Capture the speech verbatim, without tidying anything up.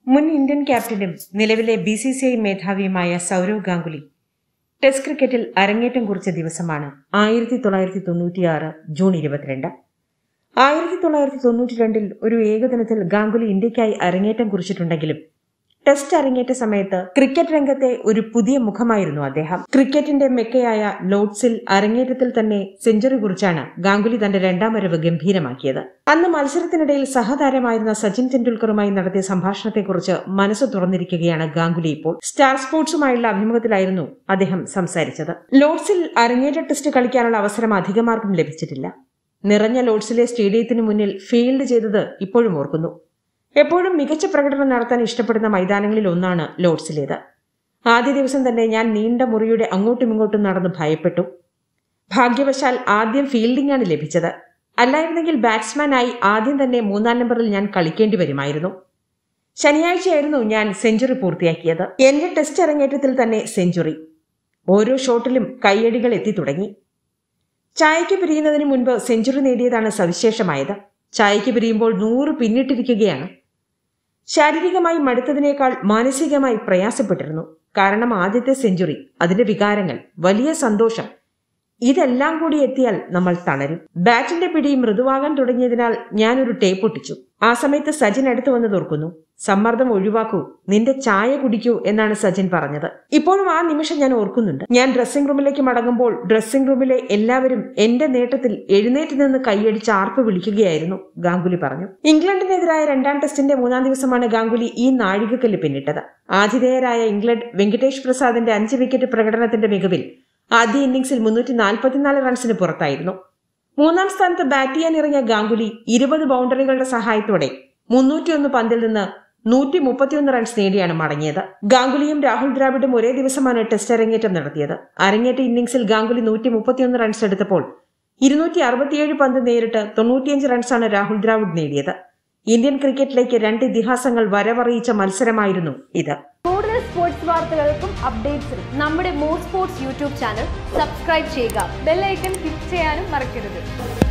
മുൻ ഇന്ത്യൻ ക്യാപ്റ്റനും നിലവിലെ ബി സി സി ഐ മേധാവിയുമായ സൗരവ് ഗാംഗുലി ടെസ്റ്റ് ക്രിക്കറ്റിൽ അരങ്ങേറ്റം കുറിച്ച ദിവസമാണ് ആയിരത്തി തൊള്ളായിരത്തി തൊണ്ണൂറ്റിയാറ് ജൂൺ ഇരുപത്തിരണ്ട്. ആയിരത്തി തൊള്ളായിരത്തി തൊണ്ണൂറ്റി രണ്ടിൽ ഒരു ഏകദിനത്തിൽ ഗാംഗുലി ഇന്ത്യക്കായി അരങ്ങേറ്റം കുറിച്ചിട്ടുണ്ടെങ്കിലും ടെസ്റ്റ് അരങ്ങേറ്റ സമയത്ത് ക്രിക്കറ്റ് രംഗത്തെ ഒരു പുതിയ മുഖമായിരുന്നു അദ്ദേഹം. ക്രിക്കറ്റിന്റെ മെക്കയായ ലോർഡ്സിൽ അരങ്ങേറ്റത്തിൽ തന്നെ സെഞ്ചുറി കുറിച്ചാണ് ഗാംഗുലി തന്റെ രണ്ടാം വരവ് ഗംഭീരമാക്കിയത്. അന്ന് മത്സരത്തിനിടയിൽ സഹതാരമായിരുന്ന സച്ചിൻ തെണ്ടുൽക്കറുമായി നടത്തിയ സംഭാഷണത്തെക്കുറിച്ച് മനസ്സ് തുറന്നിരിക്കുകയാണ് ഗാംഗുലി ഇപ്പോൾ. സ്റ്റാർ സ്പോർട്സുമായുള്ള അഭിമുഖത്തിലായിരുന്നു അദ്ദേഹം സംസാരിച്ചത്. ലോർഡ്സിൽ അരങ്ങേറ്റ ടെസ്റ്റ് കളിക്കാനുള്ള അവസരം അധികമാർക്കും ലഭിച്ചിട്ടില്ല. നിറഞ്ഞ ലോർഡ്സിലെ സ്റ്റേഡിയത്തിന് മുന്നിൽ ഫീൽഡ് ചെയ്തത് ഇപ്പോഴും ഓർക്കുന്നു. എപ്പോഴും മികച്ച പ്രകടനം നടത്താൻ ഇഷ്ടപ്പെടുന്ന മൈതാനങ്ങളിൽ ഒന്നാണ് ലോർഡ്സിലേത്. ആദ്യ ദിവസം തന്നെ ഞാൻ നീണ്ട മുറിയുടെ അങ്ങോട്ടും ഇങ്ങോട്ടും നടന്ന് ഭയപ്പെട്ടു. ഭാഗ്യവശാൽ ആദ്യം ഫീൽഡിംഗ് ആണ് ലഭിച്ചത്. അല്ലായിരുന്നെങ്കിൽ ബാറ്റ്സ്മാനായി ആദ്യം തന്നെ മൂന്നാം നമ്പറിൽ ഞാൻ കളിക്കേണ്ടി വരുമായിരുന്നു. ശനിയാഴ്ചയായിരുന്നു ഞാൻ സെഞ്ചുറി പൂർത്തിയാക്കിയത്. എന്റെ ടെസ്റ്റ് അരങ്ങേറ്റത്തിൽ തന്നെ സെഞ്ചുറി. ഓരോ ഷോട്ടിലും കയ്യടികൾ എത്തി തുടങ്ങി. ചായയ്ക്ക് പിരിയുന്നതിന് മുൻപ് സെഞ്ചുറി നേടിയതാണ് സവിശേഷമായത്. ചായയ്ക്ക് പിരിയുമ്പോൾ നൂറ് പിന്നിട്ടിരിക്കുകയാണ്. ശാരീരികമായി മടുത്തതിനേക്കാൾ മാനസികമായി പ്രയാസപ്പെട്ടിരുന്നു. കാരണം ആദ്യത്തെ സെഞ്ചുറി, അതിന്റെ വികാരങ്ങൾ, വലിയ സന്തോഷം, ഇതെല്ലാം കൂടി എത്തിയാൽ നമ്മൾ തളരും. ബാറ്റിന്റെ പിടി മൃദുവാകാൻ തുടങ്ങിയതിനാൽ ഞാനൊരു ടേപ്പ് ഒട്ടിച്ചു. ആ സമയത്ത് സച്ചിൻ അടുത്ത് വന്ന് തോർക്കുന്നു. സമ്മർദ്ദം ഒഴിവാക്കൂ, നിന്റെ ചായ കുടിക്കൂ എന്നാണ് സച്ചിൻ പറഞ്ഞത്. ഇപ്പോഴും ആ നിമിഷം ഞാൻ ഓർക്കുന്നുണ്ട്. ഞാൻ ഡ്രസ്സിംഗ് റൂമിലേക്ക് മടങ്ങുമ്പോൾ ഡ്രസ്സിംഗ് റൂമിലെ എല്ലാവരും എന്റെ നേട്ടത്തിൽ എഴുന്നേറ്റ് നിന്ന് കൈയടിച്ച് ആർപ്പ് വിളിക്കുകയായിരുന്നു, ഗാംഗുലി പറഞ്ഞു. ഇംഗ്ലണ്ടിനെതിരായ രണ്ടാം ടെസ്റ്റിന്റെ മൂന്നാം ദിവസമാണ് ഗാംഗുലി ഈ നാഴികക്കല്ല് പിന്നിട്ടത്. ആതിഥേയരായ ഇംഗ്ലണ്ട് വെങ്കടേഷ് പ്രസാദിന്റെ അഞ്ച് വിക്കറ്റ് പ്രകടനത്തിന്റെ മികവിൽ ആദ്യ ഇന്നിംഗ്സിൽ മുന്നൂറ്റി നാൽപ്പത്തിനാല് റൺസിന് പുറത്തായിരുന്നു. മൂന്നാം സ്ഥാനത്ത് ബാറ്റ് ചെയ്യാൻ ഇറങ്ങിയ ഗാംഗുലി ഇരുപത് ബൗണ്ടറികളുടെ സഹായത്തോടെ മുന്നൂറ്റിയൊന്ന് പന്തിൽ നിന്ന് നൂറ്റി മുപ്പത്തിയൊന്ന് റൺസ് നേടിയാണ് മടങ്ങിയത്. ഗാംഗുലിയും രാഹുൽ ദ്രാവിഡും ഒരേ ദിവസമാണ് ടെസ്റ്റ് അരങ്ങേറ്റം നടത്തിയത്. അരങ്ങേറ്റ ഇന്നിംഗ്സിൽ ഗാംഗുലി നൂറ്റി മുപ്പത്തിയൊന്ന് റൺസ് എടുത്തപ്പോൾ ഇരുന്നൂറ്റി അറുപത്തിയേഴ് പന്ത് നേരിട്ട് തൊണ്ണൂറ്റിയഞ്ച് റൺസാണ് രാഹുൽ ദ്രാവിഡ് നേടിയത്. ഇന്ത്യൻ ക്രിക്കറ്റിലേക്ക് രണ്ട് ഇതിഹാസങ്ങൾ വരവറിയിച്ച മത്സരമായിരുന്നു ഇത്. കൂടുതൽ സ്പോർട്സ് വാർത്തകൾക്കും അപ്ഡേറ്റ്സിനും നമ്മുടെ more sports YouTube channel subscribe ചെയ്യുക. ബെൽ ഐക്കൺ ക്ലിക്ക് ചെയ്യാനും മറക്കരുത്.